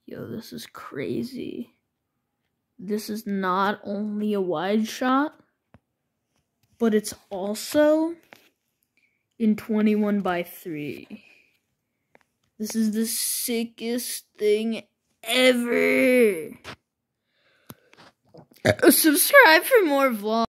Yo, this is crazy. This is not only a wide shot, but it's also in 21:3. This is the sickest thing ever. Subscribe for more vlogs.